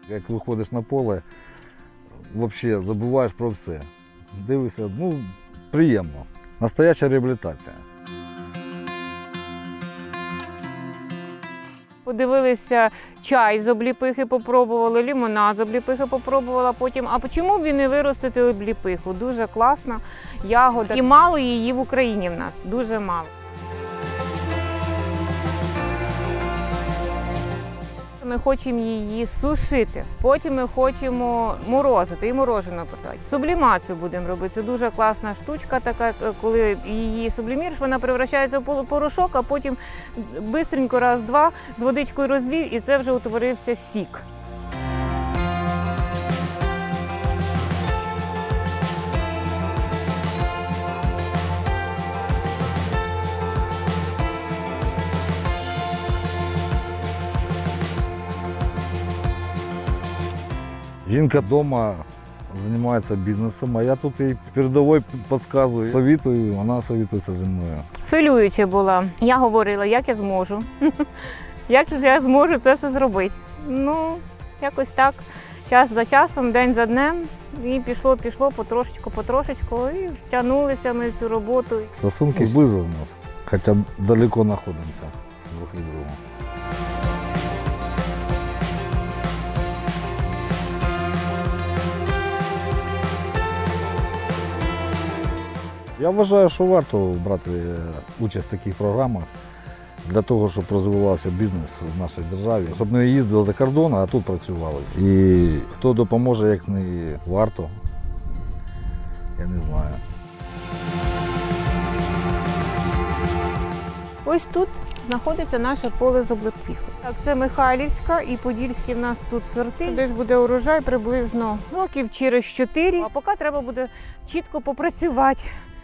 Як виходиш на поле, взагалі забуваєш про все. Дивишся, приємно. Настояща реабілітація. Подивилися, чай з обліпихи попробували, лимонад з обліпихи попробувала потім. А чому б і не виростити обліпиху? Дуже класна ягода. І мало її в Україні в нас, дуже мало. Ми хочемо її сушити, потім ми хочемо морозити і морожено подати. Сублімацію будемо робити. Це дуже класна штучка, така, коли її сублімуєш, вона превращається в порошок, а потім швидко раз-два з водичкою розвів, і це вже утворився сік. Жінка вдома займається бізнесом, а я тут їй з передової підказую, совітую, вона совітується зі мною. Хвилююча була. Я говорила, як я зможу. Як же я зможу це все зробити. Якось так, час за часом, день за днем, і пішло потрошечку, і втягнулися ми в цю роботу. Стосунки близько в нас, хоча далеко знаходимося друг від друга. Я вважаю, що варто брати участь в таких програмах для того, щоб розвивався бізнес в нашій державі, щоб не їздили за кордон, а тут працювали. І хто допоможе, як не варто, я не знаю. Ось тут знаходиться наше поле з обліпихою. Це Михайлівська і Подільські в нас тут сорти. Десь буде урожай приблизно років через 4. А поки треба буде чітко попрацювати.